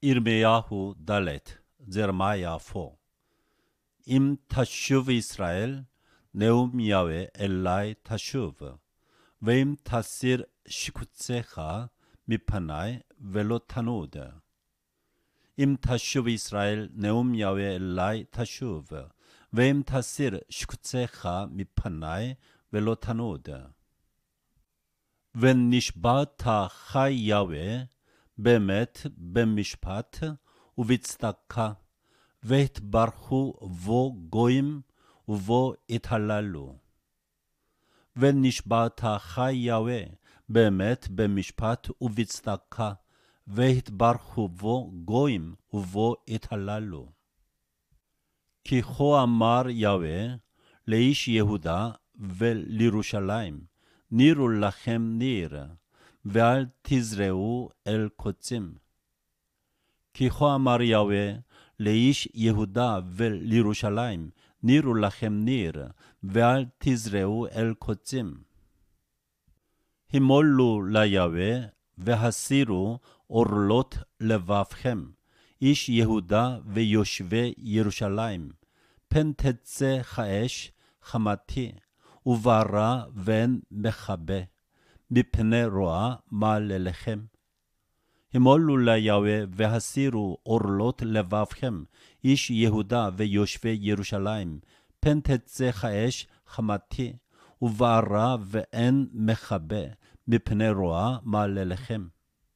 ירמיהו ד' זרמיה 4 אם תשוב ישראל, נאום יהוה אלי תשוב, ואם תסיר שיקוציך מפני ולא תנוד. אם תשוב ישראל, נאום יהוה אלי תשוב, ואם תסיר שיקוציך מפני ולא תנוד. ונשבעת חי יהוה באמת במשפט ובצדקה, והתברכו בו גויים ובו התהללו. ונשבעת חי יהוה באמת במשפט ובצדקה, והתברכו בו גויים ובו התהללו. כי כה אמר יהוה לאיש יהודה ולירושלים, נירו לכם ניר, ואל תזרעו אל קוצים. כי כה אמר יהוה לאיש יהודה ולירושלים, נירו לכם ניר, ואל תזרעו אל קוצים. המולו ליהוה והסירו עורלות לבבכם, איש יהודה ויושבי ירושלים, פן תצא כאש חמתי, ובערה ואין מכבה, מפני רוע מעלליכם. המולו ליהוה והסירו עורלות לבבכם, איש יהודה ויושבי ירושלים, פן תצא כאש חמתי, ובערה ואין מכבה, מפני רוע מעלליכם.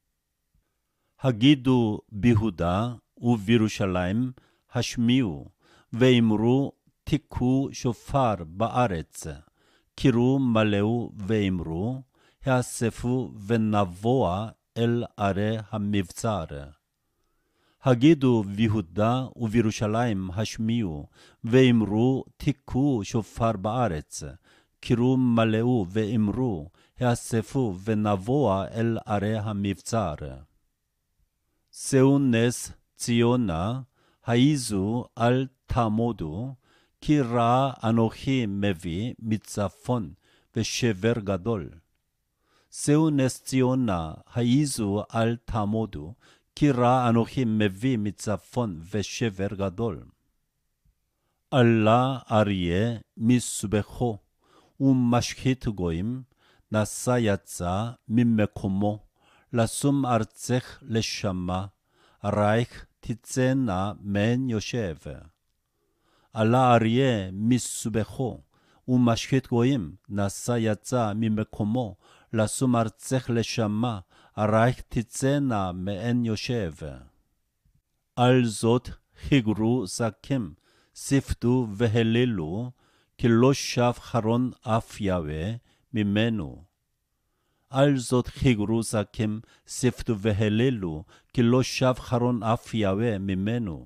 הגידו ביהודה ובירושלים, השמיעו, ואמרו תיקחו שופר בארץ, קראו מלאו ואמרו, האספו ונבוא אל ערי המבצר. הגידו ביהודה ובירושלים השמיעו, ואמרו תיקחו שופר בארץ, קראו מלאו ואמרו, האספו ונבוא אל ערי המבצר. שאו נס ציונה, העיזו אל תעמודו, כי רע אנוכי מביא מצפון ושבר גדול. שאו נס ציונה, העיזו אל תעמודו, כי רע אנוכי מביא מצפון ושבר גדול. עלה אריה מסובכו, ומשחית גויים, נשא יצא ממקומו, לשום ארצך לשמה, רייך תצאנה מן יושב. עלה אריה מסובכו, ומשחית גויים, נשא יצא ממקומו, לשום ארצך לשמה, רייך תצאנה מעין יושב. על זאת חיגרו זקים, שפטו והללו, כי לא שב חרון אף יהוה ממנו. על זאת חיגרו זקים, שפטו והללו, כי לא שב חרון אף יהוה ממנו.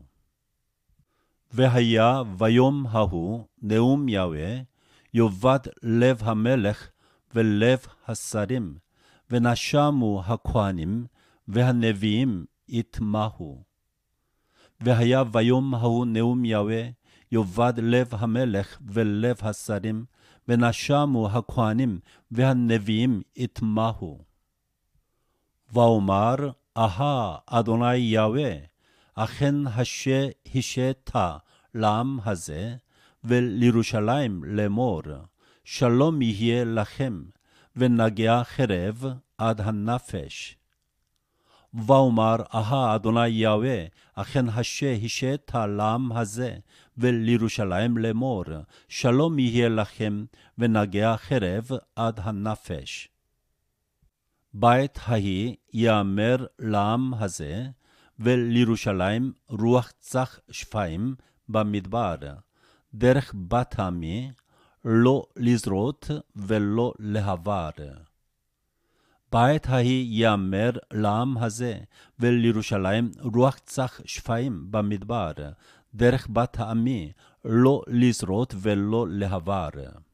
והיה ביום ההוא נאום יהוה, יאבד לב המלך ולב השרים, ונשמו הכהנים והנביאים יתמהו. והיה ביום ההוא נאום יהוה, יאבד לב המלך ולב השרים, ונשמו הכהנים והנביאים יתמהו. ואומר, אהה אדוני יהוה, אכן השתה לעם הזה ולירושלים לאמור, שלום יהיה לכם, ונגע חרב עד הנפש. ואומר, אהה אדוני יהוה, אכן השתה לעם הזה ולירושלים לאמור, שלום יהיה לכם, ונגע חרב עד הנפש. בית ההיא יאמר לעם הזה, ולירושלים רוח צח שפיים במדבר, דרך בת עמי, לא לזרות ולא להבר. בית ההיא יאמר לעם הזה, ולירושלים רוח צח שפיים במדבר, דרך בת עמי, לא לזרות ולא להבר.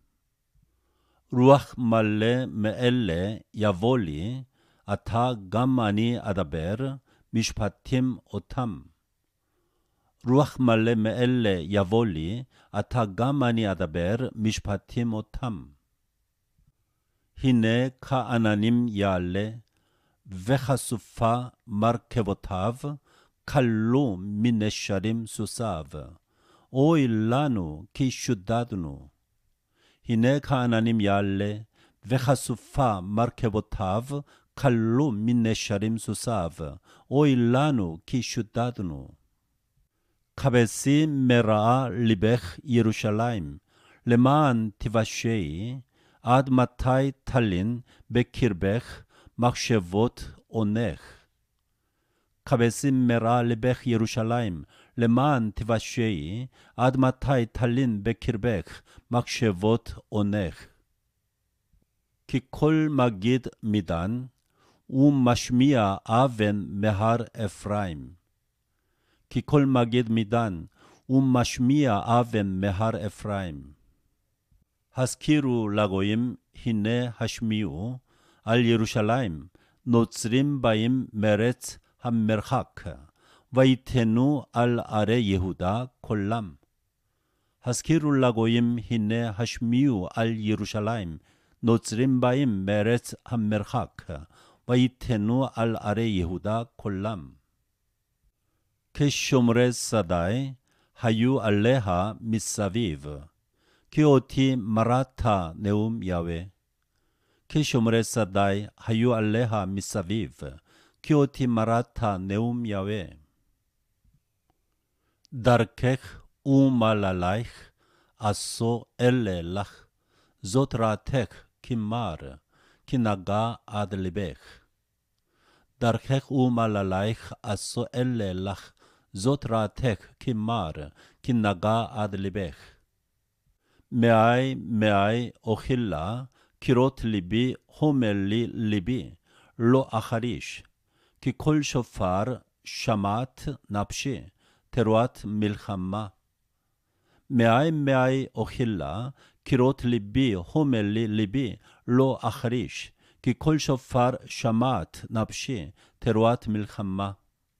רוח מלא מאלה יבוא לי, עתה גם אני אדבר, משפטים אותם. רוח מלא מאלה יבוא לי, עתה גם אני אדבר, משפטים אותם. הנה כעננים יעלה, וחשופה מרכבותיו, כלו מנשרים סוסיו. אוי לנו כי שודדנו. הנה כעננים יעלה, וחשופה מרכבותיו, כלו מנשרים סוסיו. אוי לנו כי שודדנו. כבשי מרעה לבך ירושלים, למען תבשעי, עד מתי תלין בקרבך מחשבות אונך. כבשי מרעה לבך ירושלים, למען תבשעי, עד מתי תלין בקרבך מחשבות אונך. כי כל מגיד מדן, ומשמיע אבן מהר אפרים. כי כל מגיד מדן, ומשמיע אבן מהר אפרים. הזכירו לגויים, הנה השמיעו, על ירושלים, נוצרים באים מארץ המרחק, ויתנו על ערי יהודה כולם. הזכירו לגויים, הנה השמיעו על ירושלים, נוצרים באים מארץ המרחק, ויתנו על ערי יהודה כולם. כשומרי שדה היו עליה מסביב, כי אותי מרת נאום יהוה. כשומרי שדה היו עליה מסביב, כי אותי מרת נאום יהוה. דרכך ומעללייך עשו אלה לך, זאת רעתך כמר, כי נגע עד לבך. דרכך ומעללייך עשו אלה לך, זאת רעתך כמר, כי נגע עד לבך. מאי אוכילה, קירות ליבי, הומל לי ליבי, לא אחריש. כי כל שופר שמעת נפשי, תרועת מלחמה. מאי אוכילה, קירות ליבי, הומל לי ליבי, לא אחריש. כי כל שופר שמעת נפשי, תרועת מלחמה.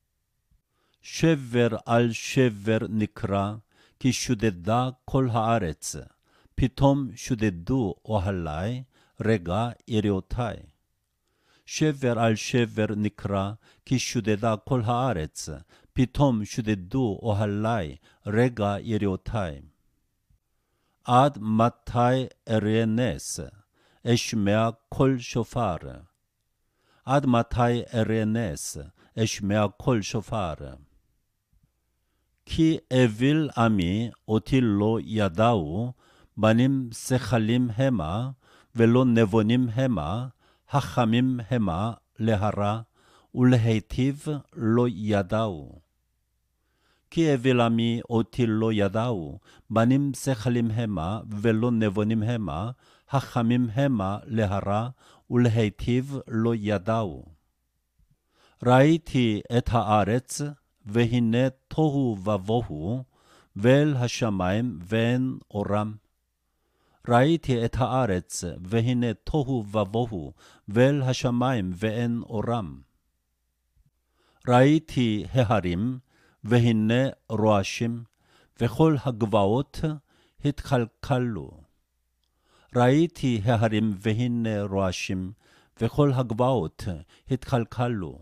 שבר על שבר נקרא, כי שודדה כל הארץ. פתאום שודדו אוהלי, רגע יריעותי. שבר על שבר נקרא, כי שודדה כל הארץ. פתאום שודדו אוהלי, רגע יריעותי. עד מתי אראה נס, אשמע קול שופר. עד מתי אראה נס, אשמע קול שופר. כי אביל עמי אותי לא ידעו, בנים שכלים המה, ולא נבונים המה, חכמים המה להרע, ולהיטיב לא ידעו. כי אביל עמי אותי לא ידעו, בנים שכלים המה, ולא נבונים המה, חכמים המה להרע, ולהיטיב לא ידעו. ראיתי את הארץ, והנה תוהו ובוהו, ואל השמיים ואין אורם. ראיתי את הארץ, והנה תוהו ובוהו, ואל השמיים ואין אורם. ראיתי ההרים, והנה רועשים, וכל הגבעות התקלקלו. ראיתי ההרים, והנה רועשים, וכל הגבעות התקלקלו.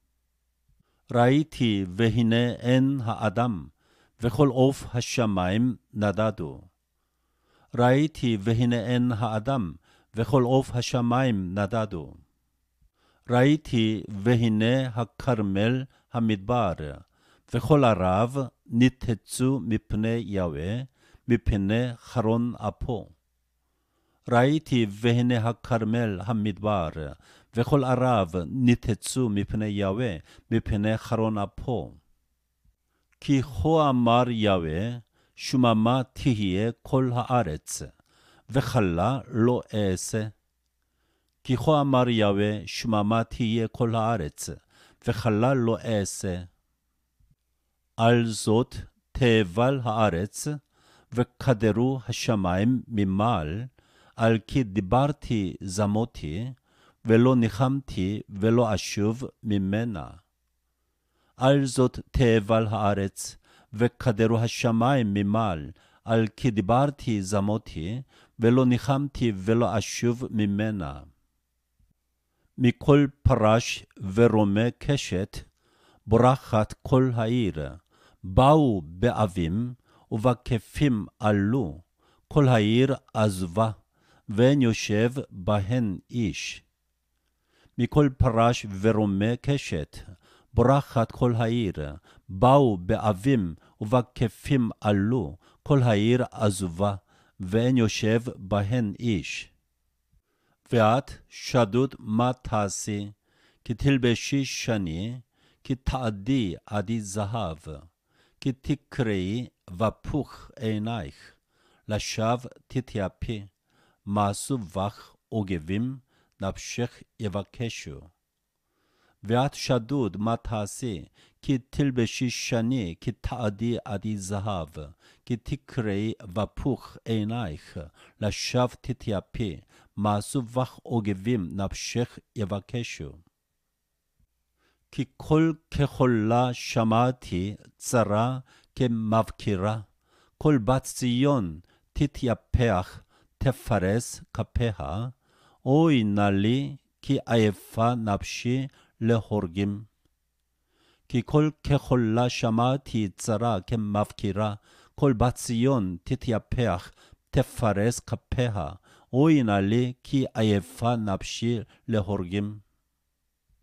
ראיתי והנה אין האדם, וכל עוף השמיים נדדו. ראיתי והנה אין האדם, וכל עוף השמיים נדדו. ראיתי והנה הכרמל המדבר, וכל ערב ניתצו מפני יהוה, מפני חרון אפו. ראיתי והנה הכרמל המדבר, וכל ערב ניתצו מפני יהוה, מפני חרון אפו. כי כה אמר יהוה, שממה תהיה כל הארץ, וחלה לא אעשה. כי כה אמר יהוה, שממה תהיה כל הארץ, וחלה לא אעשה. על זאת תאבל הארץ, וקדרו השמיים ממעל, על כי דיברתי זמותי, ולא ניחמתי ולא אשוב ממנה. על זאת תאבל הארץ, וקדרו השמיים ממעל, על כי דיברתי זמותי, ולא ניחמתי ולא אשוב ממנה. מכל פרש ורומה קשת, בורחת כל העיר. באו באבים ובכפים עלו, כל העיר עזבה, ואין יושב בהן איש. מכל פרש ורומה קשת, בורחת כל העיר. באו באבים ובכפים עלו, כל העיר עזבה, ואין יושב בהן איש. ואת שדוד מה תעשי? כי תלבשי שני, כי תעדי עדי זהב, כי תקראי ופוך עינייך, לשווא תתייפי, מעשו בך אוגבים, נפשך יבקשו. ואת שדוד מה תעשי? כי תלבשי שני, כי תעדי עדי זהב, כי תקראי ופוך עינייך, לשווא תתייפי, מעשו בך אוגבים, נפשך יבקשו. כי קול כחולה שמעתי, צרה כמבקירה, כל בת ציון תתייפח, תפרס כפיה, אוי נא לי, כי עייפה נפשי להורגים. כי קול כחולה שמעתי, צרה כמבקירה, כל בת ציון תתייפח, תפרס כפיה, אוי נא לי, כי עייפה נפשי להורגים.